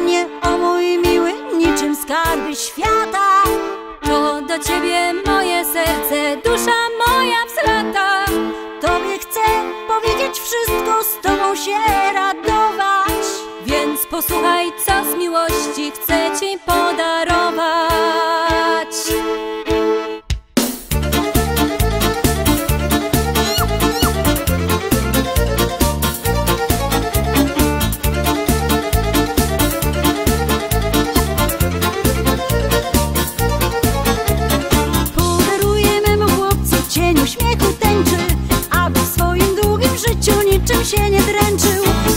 mnie, o mój miły, niczym skarby świata. To do ciebie moje serce, dusza moja wzlata. Tobie chcę powiedzieć wszystko, z tobą się radować. Więc posłuchaj, co z miłości chcę ci podarować. Podaruję memu chłopcu cień uśmiechu tęczy, aby w swoim długim życiu niczym się nie dręczył.